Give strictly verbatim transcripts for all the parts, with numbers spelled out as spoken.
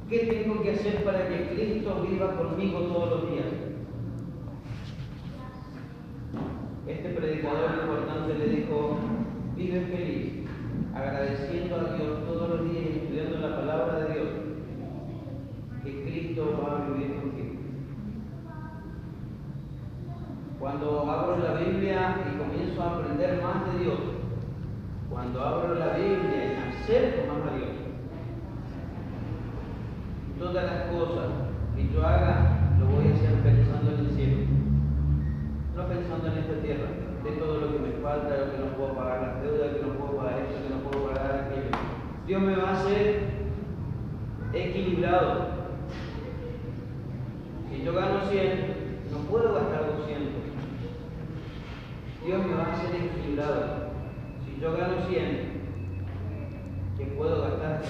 ¿Qué tengo que hacer para que Cristo viva conmigo todos los días? Este predicador importante le dijo: vive feliz, agradeciendo a Dios todos los días y estudiando la palabra de Dios, que Cristo va a vivir contigo. Cuando abro la Biblia y comienzo a aprender más de Dios, cuando abro la Biblia y me acerco más a Dios, todas las cosas que yo haga, lo voy a hacer pensando en el cielo, no pensando en esta tierra, de todo lo que me falta, lo que no puedo pagar, las deudas que no puedo pagar, esto que no puedo pagar, aquello. Dios me va a hacer equilibrado. Si yo gano cien, no puedo gastar doscientos. Dios me va a hacer equilibrado. Si yo gano cien, ¿qué puedo gastar?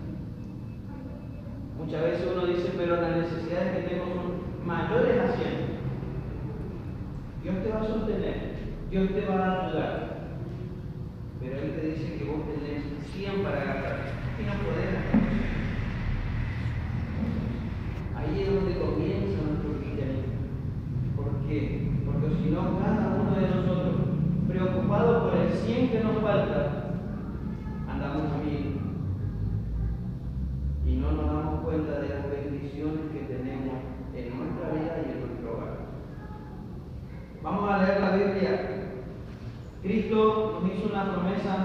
Muchas veces uno dice, pero las necesidades que tengo son mayores a cien. Dios te va a sostener, Dios te va a ayudar, pero Él te dice que vos tenés cien para gastar y no podés gastar. Ahí es donde comienza nuestro cristianismo. ¿Por qué? Porque si no, cada uno de nosotros, preocupado por el cien que nos falta, andamos a mil y no nos damos cuenta de las bendiciones que tenemos en nuestra vida y en nuestro hogar. Vamos a leer la Biblia. Cristo nos hizo una promesa.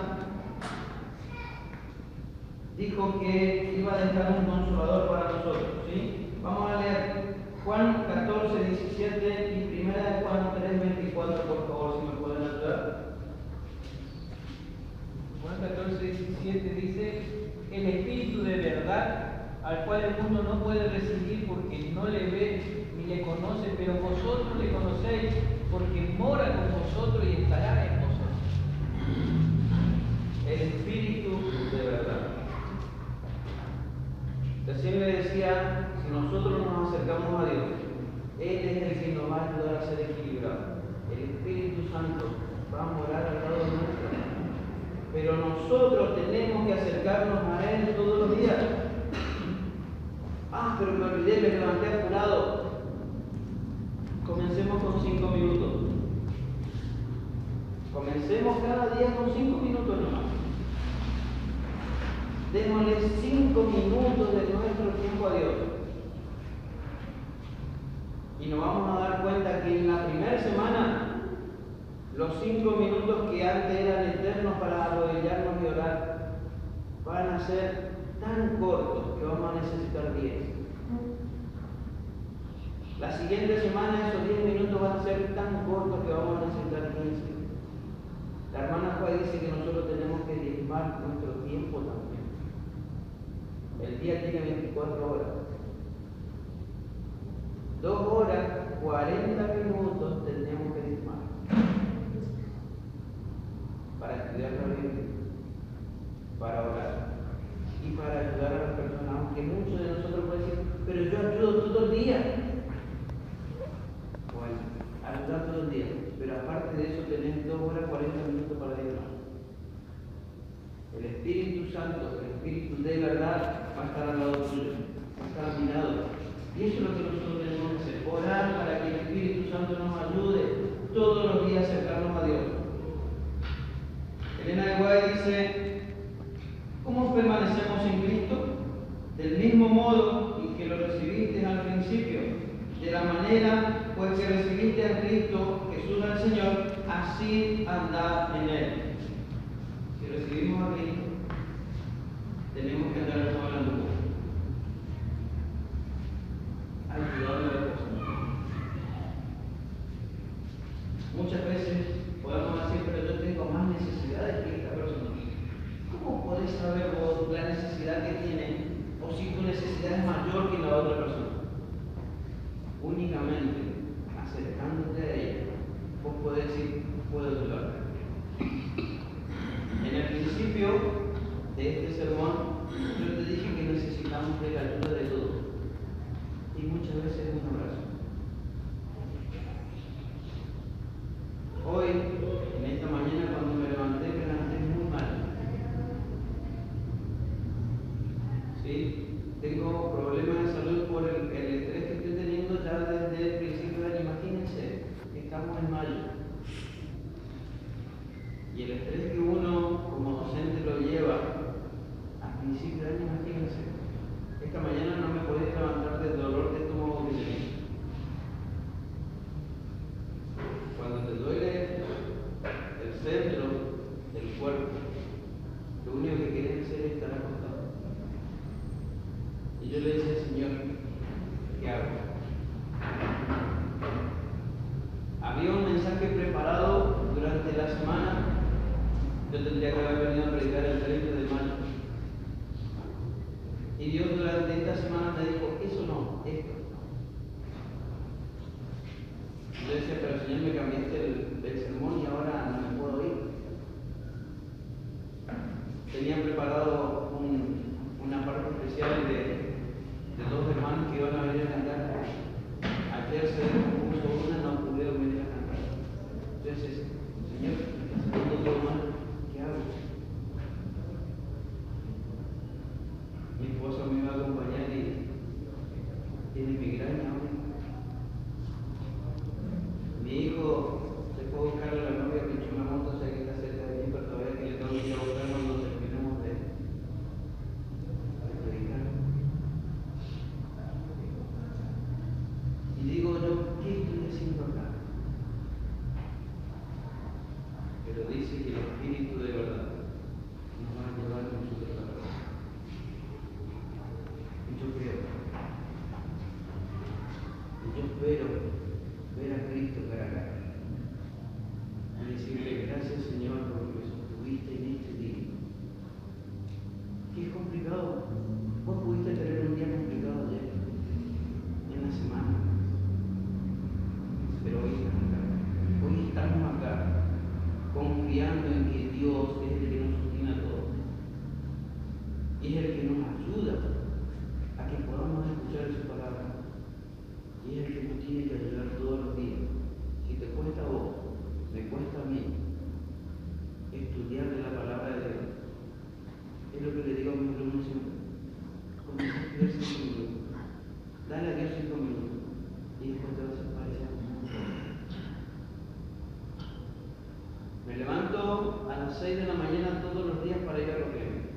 Dijo que iba a dejar un consolador para nosotros, ¿sí? Vamos a leer Juan catorce, diecisiete y primera de Juan tres, veinticuatro, por favor, si me pueden ayudar. Juan catorce, diecisiete dice: el Espíritu de verdad, al cual el mundo no puede recibir porque no le ve ni le conoce, pero vosotros le conocéis, porque mora con vosotros y estará en vosotros. El Espíritu de verdad. Recién le decía, si nosotros nos acercamos a Dios, Él es el que nos va a ayudar a ser equilibrados. El Espíritu Santo va a morar al lado nuestro. Pero nosotros tenemos que acercarnos a Él todos los días. Ah, pero me olvidé, me levanté apurado. Comencemos con cinco minutos. Comencemos cada día con cinco minutos nomás. Démosle cinco minutos de nuestro tiempo a Dios. Y nos vamos a dar cuenta que en la primera semana, los cinco minutos que antes eran eternos para arrodillarnos y orar, van a ser tan cortos que vamos a necesitar diez. La siguiente semana esos diez minutos van a ser tan cortos que vamos a necesitar quince. La hermana Juárez dice que nosotros tenemos que diezmar nuestro tiempo también. El día tiene veinticuatro horas. Dos horas, cuarenta minutos tenemos que diezmar. Para estudiar la Biblia, para orar y para ayudar a las personas. Aunque muchos de nosotros pueden decir, pero yo ayudo todo el día. Bueno, ayudar todo el día. Pero aparte de eso tenés dos horas, cuarenta minutos para diezmar. El Espíritu Santo, el Espíritu de verdad, va a estar al lado tuyo, va a estar a mi lado. Y eso es lo que nosotros tenemos que hacer, orar para que el Espíritu Santo nos ayude todos los días a acercarnos a Dios. Elena de Guay dice, ¿cómo permanecemos en Cristo? Del mismo modo en que lo recibiste al principio, de la manera pues que recibiste a Cristo, Jesús al Señor, así andad en Él. Si recibimos a Cristo, tenemos que andar como la nube, ayudando a las personas. Muchas veces podemos decir, pero yo tengo más necesidades que esta persona. ¿Cómo podés saber vos la necesidad que tiene o si tu necesidad es mayor que la otra persona? Únicamente acercándote a ella, vos podés decir, puedo ayudarte. En el principio de este sermón, yo te dije que necesitamos de la ayuda de todos. Y muchas veces un abrazo. Hoy, en esta mañana, cuando me levanté, me levanté muy mal. ¿Sí? Tengo problemas Y el estrés que uno como docente lo lleva a principio de año, imagínense. Esta mañana no me podía levantar del dolor de estómago que tenía. Cuando te duele el centro del cuerpo, lo único que quieres hacer es estar acostado. Y yo le decía al Señor, ¿qué hago? Había un mensaje preparado durante la semana. Yo tendría que haber venido a predicar el treinta de mayo. Y Dios durante esta semana me dijo, eso no, esto. Yo decía, pero Señor, me cambiaste el, el sermón y ahora no me puedo ir. Tenían preparado un, una parte especial de, de dos hermanos que iban a venir a cantar. Ayer se compuso una, no pudieron venir a cantar. Entonces, Señor, me está saliendo todo mal, ¿qué hago? Mi esposa me iba a acompañar y tiene migraña hoy. Mi hijo se fue a buscar a la novia que echó una moto, sé que está cerca de mí, pero todavía que le tengo que ir a buscar cuando terminemos de, de predicar. Y digo yo, ¿qué estoy haciendo acá? Pero dice que el Espíritu de verdad nos va a llevar a nosotros a la verdad. Y yo creo, y yo espero ver a Cristo cara a cara y decirle gracias, Señor, por lo que sostuviste en este día. ¿Qué es complicado? Vos pudiste tener un día complicado ayer, en la semana, pero hoy estamos acá. Hoy estamos acá confiando en que Dios es el que nos sostiene a todos y es el que nos ayuda a que podamos escuchar su palabra y es el que nos tiene que ayudar todos los días. Si te cuesta a vos, me cuesta a mí estudiar de la palabra de Dios. Es lo que le digo a mis alumnos siempre. Comienza a estudiar cinco minutos, dale a Dios cinco minutos y después te vas a parecer un mundo. Me levanto a las seis de la mañana todos los días para ir a Roquén.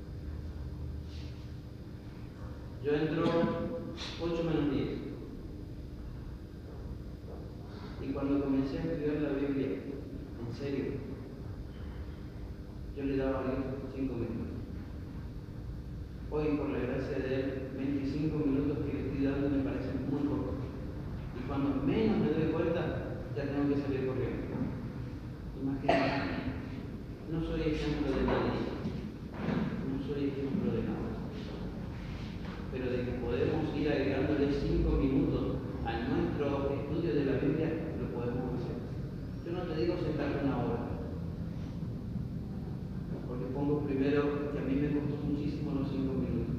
Yo entro ocho menos diez. Y cuando comencé a estudiar la Biblia, en serio, yo le daba a Dios cinco minutos. Hoy, por la gracia de Él, veinticinco minutos que le estoy dando me parecen muy pocos. Y cuando menos me doy cuenta, ya tengo que salir corriendo. Imagínate, no soy ejemplo de nadie, no soy ejemplo de nada, pero de que podemos ir agregándole cinco minutos a nuestro estudio de la Biblia, lo podemos hacer. Yo no te digo sentarte una hora, porque pongo primero que a mí me costó muchísimo los cinco minutos,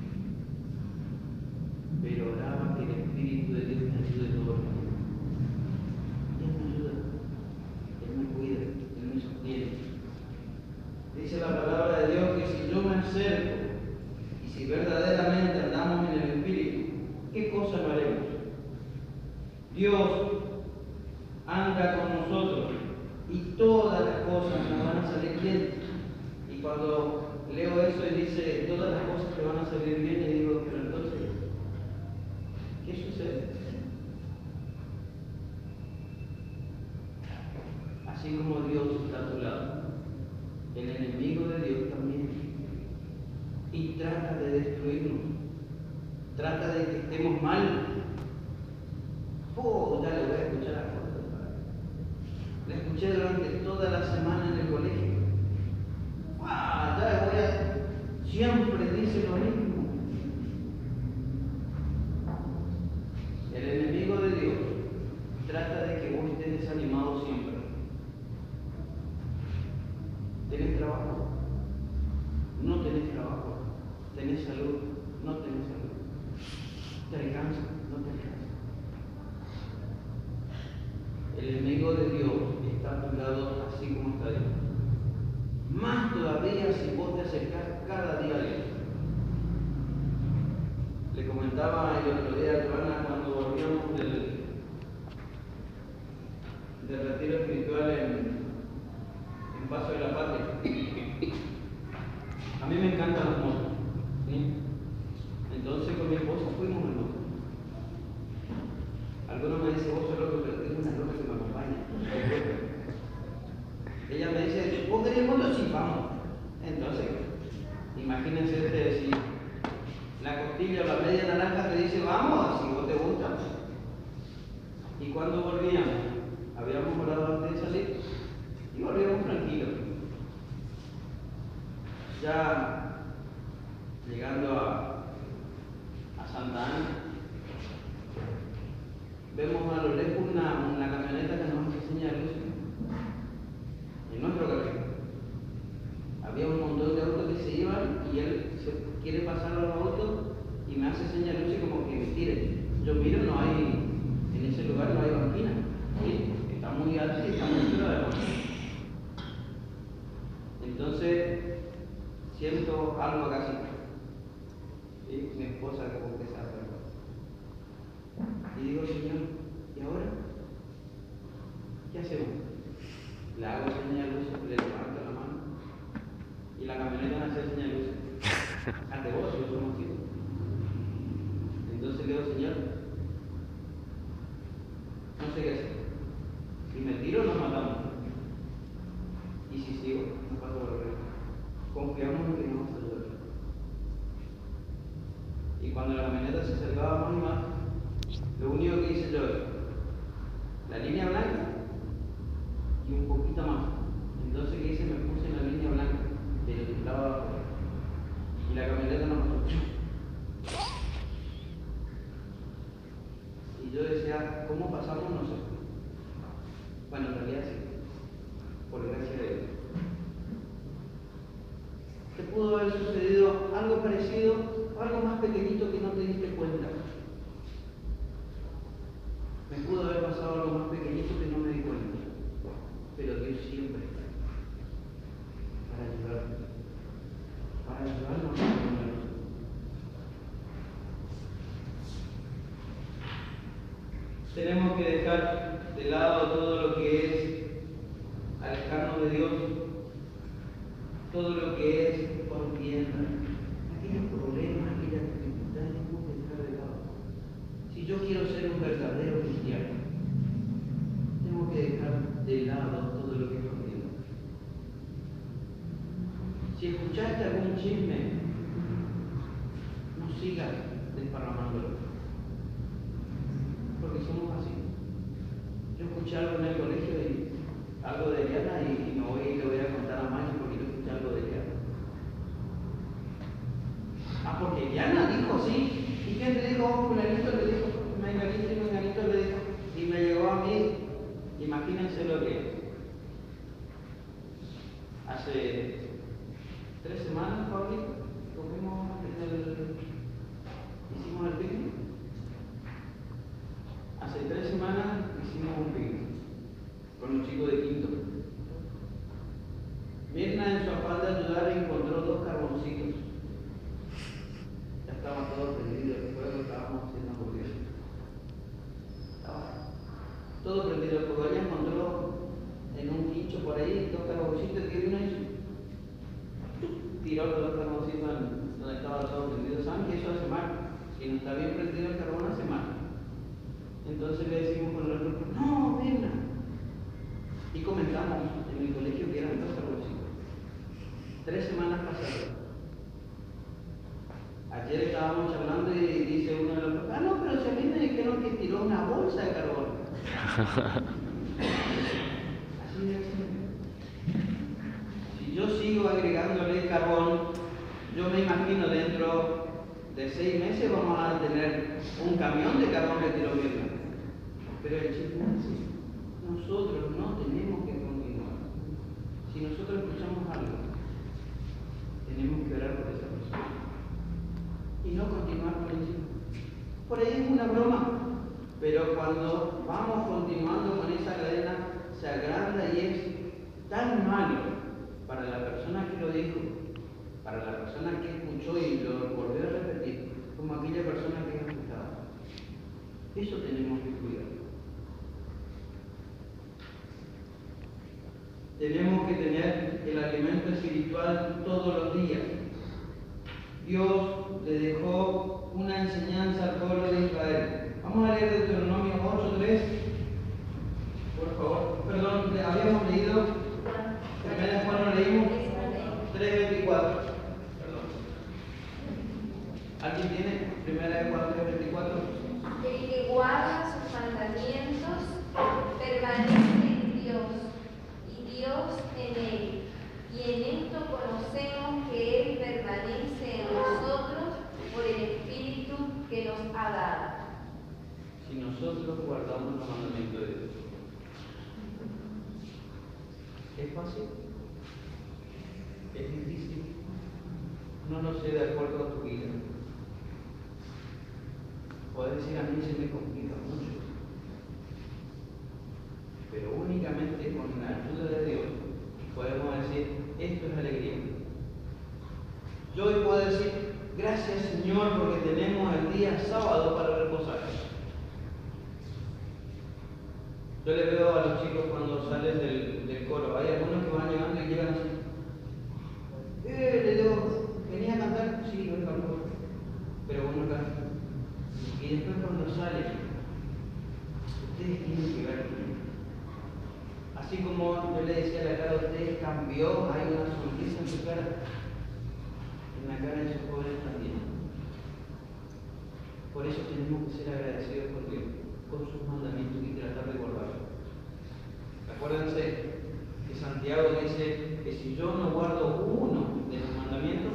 pero oraba que el Espíritu de Dios me ayude todos los días. Él me ayuda, Él me cuida, Él me sostiene. Dice la palabra de Dios que si yo me acerco y si verdaderamente andamos en el Espíritu, ¿qué cosa no haremos? Dios anda con nosotros y todas las cosas nos van a salir bien. Y cuando leo eso y dice todas las cosas te van a salir bien, y digo, pero entonces, ¿qué sucede? Así como Dios está a tu lado, el enemigo de Dios también, y trata de destruirnos, trata de que estemos mal. Oh, ya le voy a escuchar a Jorge. Le escuché durante toda la semana en el colegio. Ah, ya voy a... Siempre dice lo mismo. El enemigo de Dios trata de que vos estés desanimado siempre. ¿Tenés trabajo? No tenés trabajo. ¿Tenés salud? No tenés salud. ¿Te alcanza? No te alcanza. El enemigo de Dios está a tu lado así como está Dios. Más todavía si vos te acercás cada día a Dios. Le comentaba el otro día a Joana cuando volvíamos del, del retiro espiritual en, en un paso de la patria. A mí me encantan las motos, ¿sí? Entonces con mi esposa fuimos en moto. Algunos me dicen, vos sos loco, pero tengo una loca que me acompaña. Ella me dice, ¿vos querés moto? Sí, vamos. Entonces, imagínense ustedes si la costilla o la media naranja te dice, vamos, si vos te gusta. Y cuando volvíamos, habíamos orado antes de salir y volvíamos tranquilos. Ya llegando a, a Santa Ana, vemos a lo lejos una, una camioneta que nos hace señal de luz en nuestro carril. Había un montón de autos que se iban y él se quiere pasar a los autos y me hace señal de luz como que me tire. Yo miro, no hay, en ese lugar no hay banquina, ¿sí? Está muy alto y está muy duro de banquina. Entonces siento algo acá así, ¿sí? Mi esposa como que se acerca y digo, Señor, ¿y ahora? ¿Qué hacemos? Le hago señal de luz, le levanto la mano y la camioneta me hace señal de luz. Ante vos, yo soy un chico. Entonces le digo, Señor, no sé qué hacer. Si me tiro, nos matamos. Y si sigo, no paso por el resto. Confiamos en que nos vamos a ayudar. Y cuando la camioneta se acercaba más y más, lo único que hice yo es la línea blanca y un poquito más. Entonces, ¿qué hice? Me puse en la línea blanca, pero estaba abajo. Y la camioneta no pasó. Y yo decía, ¿cómo pasamos? No sé. Bueno, en realidad sí, por gracia de Dios. ¿Te pudo haber sucedido algo parecido o algo más pequeñito que no te diste cuenta? Me pudo haber pasado algo más pequeñito que no me di cuenta, pero Dios siempre está para ayudarnos, para ayudarnos a nosotros. Tenemos que dejar de lado todo lo que es alejarnos de Dios, todo lo que es contienda, aquellos problemas, aquellas dificultades, tenemos que dejar de lado. Si yo quiero ser un verdadero cristiano, tengo que dejar de lado todo lo que es contienda. Si escuchaste algún chisme, no sigas desparramándolo. Porque somos así. Yo escuché algo en el colegio y algo de Diana y, y me voy y le voy a contar a Mayo porque yo escuché algo de Diana. Ah, porque Diana dijo sí. ¿Y quién le dijo? Fulanito le dijo, Menganito y Menganito le dijo. Y me llegó a mí. Imagínense lo que hace tres semanas, Pablito, comimos en el, hicimos el picnic. Hace tres semanas hicimos un picnic con los chicos de quinto. Mirna en su afán de ayudar encontró dos carboncitos. Ya estaba todo prendido, el fuego estábamos haciendo hamburguesas. Estaba todo prendido el fuego. Ella encontró en un quincho por ahí dos carboncitos que vino y tiró los dos carboncitos donde estaba todo prendido. ¿Saben que eso hace mal? Si no está bien prendido el carbón, hace mal. Entonces le decimos con el grupo, no, venga. Y comentamos en el colegio que eran dos carboncitos. Tres semanas pasadas. Ayer estábamos charlando y dice uno de los papás, ah, no, pero si a mí me dijeron que tiró una bolsa de carbón. Así de simple. Si yo sigo agregándole carbón, yo me imagino dentro de seis meses vamos a tener un camión de carbón que tiró Mirna. Pero el chiste es así. Nosotros no tenemos que continuar. Si nosotros escuchamos algo, tenemos que orar por esa persona. Y no continuar por encima. Por ahí es una broma. Pero cuando vamos continuando con esa cadena, se agranda y es tan malo para la persona que lo dijo, para la persona que escuchó y lo volvió a repetir, como aquella persona que es afectada. Eso tenemos que cuidar. Tenemos que tener comer el alimento espiritual todos los días. Dios le dejó una enseñanza al pueblo de Israel. Vamos a leer Deuteronomio ocho tres. Por favor, perdón, habíamos leído. Primera de Juan lo leímos. tres veinticuatro. Perdón. ¿Alguien tiene Primera de Juan tres veinticuatro? El que guarda sus mandamientos permanece en Dios y Dios en él. Y en esto conocemos que Él permanece en nosotros por el Espíritu que nos ha dado. Si nosotros guardamos los mandamientos de Dios. ¿Es fácil? ¿Es difícil? No lo sé de acuerdo a tu vida. Puedes decir, a mí se me complica mucho. Pero únicamente con la ayuda de Dios podemos decir, esto es alegría. Yo hoy puedo decir, gracias Señor porque tenemos el día sábado para reposar. Yo le veo a los chicos cuando salen del, del coro, hay algunos que van llegando y llegan así. Eh, le digo, ¿venía a cantar? Sí, yo canto. Pero uno canta. Y después cuando salen, ustedes tienen que ver. Así como yo le decía a la cara de ustedes, cambió, hay una sonrisa en su cara. En la cara de esos jóvenes también. Por eso tenemos que ser agradecidos por Dios, con sus mandamientos y tratar de guardarlos. Acuérdense que Santiago dice que si yo no guardo uno de los mandamientos,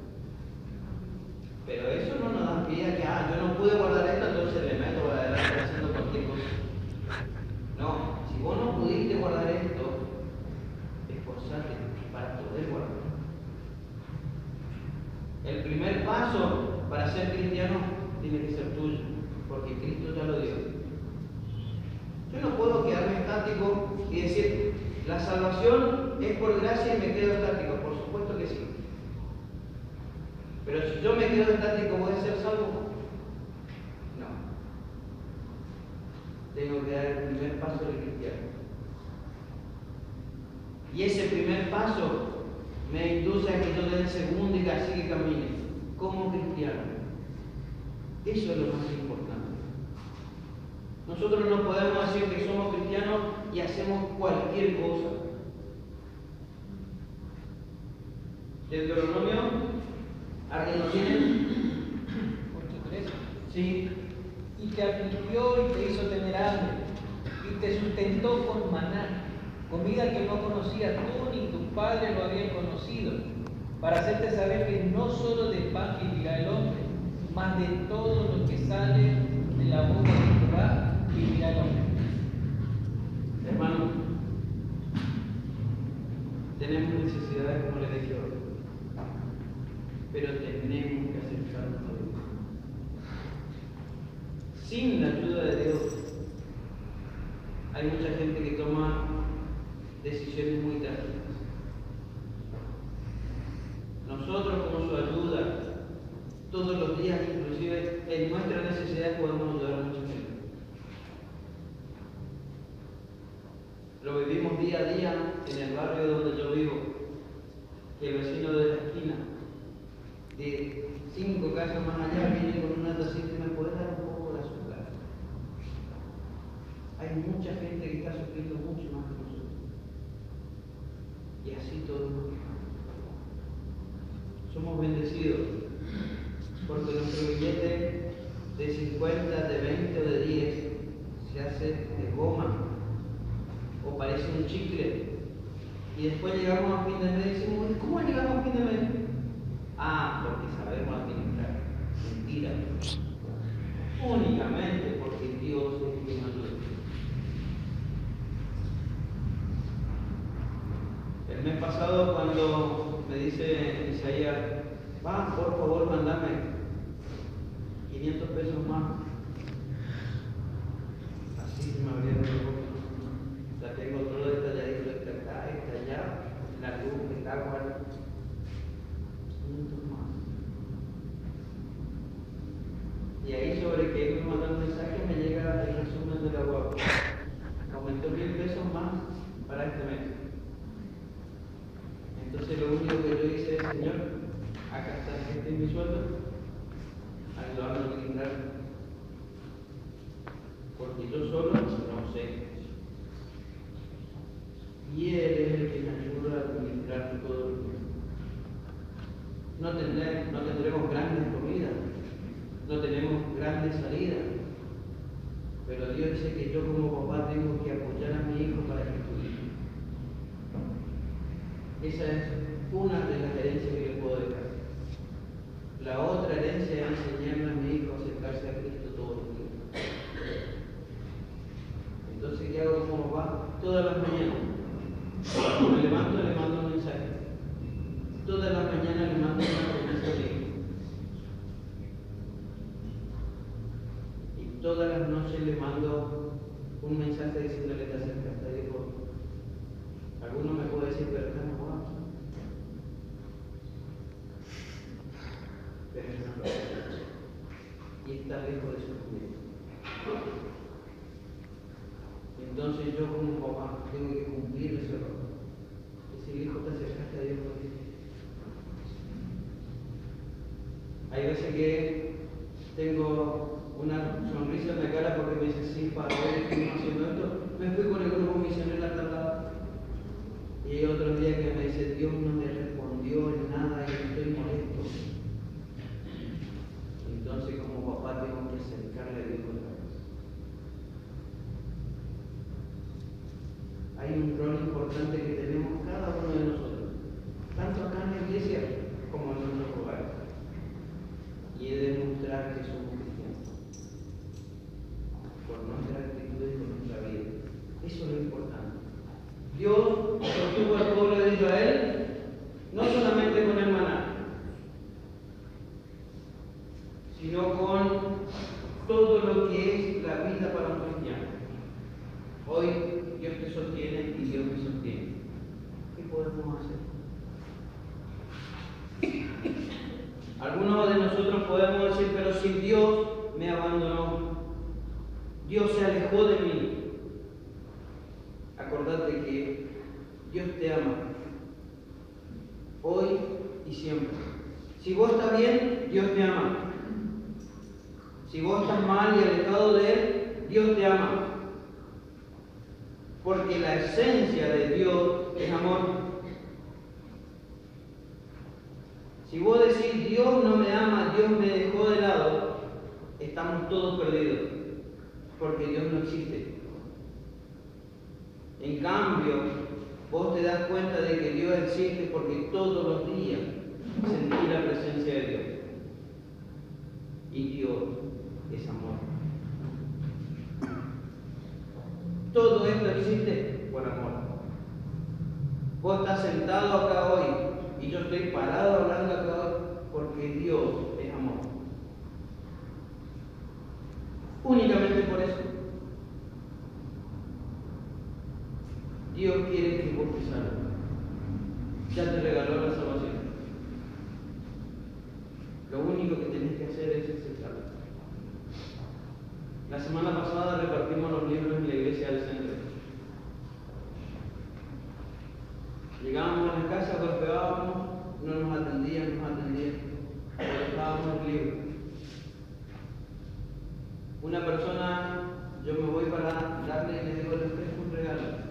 pero eso no nos da pie a que, ah, yo no pude guardar esto, entonces le meto para adelante haciendo cualquier cosa. No, si vos no pudiste guardar esto, esforzate para poder guardarlo. El primer paso para ser cristiano tiene que ser tuyo, porque Cristo ya lo dio. Yo no puedo quedarme estático y decir, la salvación es por gracia y me quedo estático. Por supuesto que sí. Pero si yo me quedo estático, ¿voy a ser salvo? No. Tengo que dar el primer paso del cristiano. Y ese primer paso me induce a que yo dé el segundo y así que camine como cristiano. Eso es lo más importante. Nosotros no podemos decir que somos cristianos y hacemos cualquier cosa. Deuteronomio, ¿alguien lo tiene? ocho tres. Sí. Y te afligió y te hizo tener hambre, y te sustentó con maná, comida que no conocías tú ni tu padre lo habían conocido, para hacerte saber que no solo de pan vivirá el hombre, mas de todo lo que sale de la boca de Jehová vivirá el hombre. Hermano, tenemos necesidades como le dije hoy, pero tenemos que acercarnos a Dios. Sin la ayuda de Dios, hay mucha gente que toma decisiones muy trágicas. Nosotros, con su ayuda, todos los días, inclusive en nuestras necesidades, podemos ayudar a mucha gente. Lo vivimos día a día en el barrio donde yo vivo, que el vecino de la esquina, de cinco casas más allá, viene con una tacita y me puede dar un poco de azúcar. Hay mucha gente que está sufriendo mucho más que nosotros. Y así todos. Somos bendecidos porque nuestro billete de cincuenta, de veinte o de diez se hace de goma o parece un chicle. Y después llegamos a fin de mes y decimos, ¿cómo llegamos a fin de mes? Ah, porque sabemos administrar. Mentira. Únicamente porque Dios es quien nos ayuda. El mes pasado, cuando me dice Isaías, va, por favor, mandame quinientos pesos más. Así se me abrieron los ojos. Ya tengo todo detalladito, está acá, está allá, la luz, el agua. quinientos más. Y ahí sobre que él me manda un mensaje me llega el resumen de la guagua. Aumentó mil pesos más para este mes. Señor, acá está, este es mi sueldo, ayúdame a administrar, porque yo solo no sé. Y Él es el que me ayuda a administrar todo el tiempo. No tendremos, no tendremos grandes comidas, no tenemos grandes salidas, pero Dios dice que yo como papá tengo que apoyar a mi hijo para que estudie. Esa es una de las herencias que le puedo dejar. La otra herencia es enseñarle a mi hijo a acercarse a Cristo todos los días. Entonces, ¿qué hago como papá? Todas las mañanas. Cuando me levanto, le mando un mensaje. Todas las mañanas le mando una promesa de hijo. Y todas las noches le mando un mensaje diciéndole te acercaste a Dios. Alguno me puede decir, pero está enojado. Pero es una promesa. Y está lejos de su familia. Entonces yo como papá tengo que cumplir ese rol. Decir, hijo, te acercaste a Dios. Hay veces que tengo una sonrisa en la cara porque me dice, sí, padre, estuvimos haciendo esto. Me fui con el grupo misionero a tal lado. Y hay otros días que me dice, Dios no me respondió en nada y estoy molesto. Entonces como papá tengo que acercarle a Dios otra vez. Hay un rol importante que tenemos cada uno de nosotros, tanto acá en la iglesia como en nuestros hogares. Y es demostrar que somos cristianos por nuestras actitudes y por nuestra vida. Eso es lo importante. Dios sostuvo al pueblo de Israel no solamente con el maná, sino con todo lo que es la vida para un cristiano. Hoy Dios te sostiene y Dios me sostiene. ¿Qué podemos hacer? Algunos de nosotros podemos decir, pero si Dios me abandonó, Dios se alejó de mí. Acordate que Dios te ama, hoy y siempre. Si vos estás bien, Dios te ama. Si vos estás mal y alejado de Él, Dios te ama. Porque la esencia de Dios es amor. Si vos decís, Dios no me ama, Dios me dejó de lado, estamos todos perdidos. Porque Dios no existe. En cambio, vos te das cuenta de que Dios existe porque todos los días sentís la presencia de Dios. Y Dios es amor. Todo esto existe por amor. Vos estás sentado acá hoy y yo estoy parado hablando acá hoy porque Dios es amor. Únicamente por eso. Dios quiere que vos te salves. Ya te regaló la salvación. Lo único que tenés que hacer es aceptarlo. La semana pasada repartimos los libros en la iglesia del centro. Llegábamos a la casa, golpeábamos, no nos atendían, nos atendían. Dejábamos el libro. Una persona, yo me voy para darle y le digo, le ofrezco un regalo.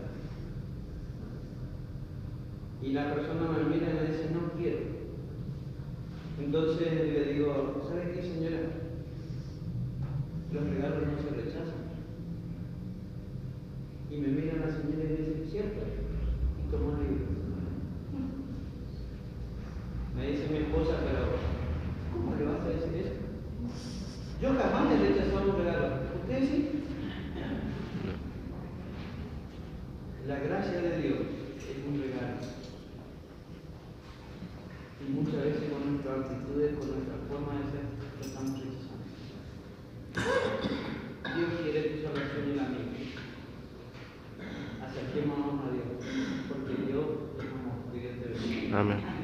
Y la persona me mira y me dice, no quiero. Entonces le digo, ¿sabe qué, señora? Los regalos no se rechazan. Y me mira la señora y me dice, ¿cierto? Y tomó el libro. Me dice mi esposa, pero ¿cómo le vas a decir eso? Yo jamás le rechazó un regalo. ¿Usted sí? La gracia de Dios es un regalo. Y muchas veces con nuestras actitudes, con nuestra forma de ser, lo estamos rechazando. Dios quiere tu salvación y la mía. Acerquémonos a Dios, porque Dios es amor. Que Dios te bendiga. Amén.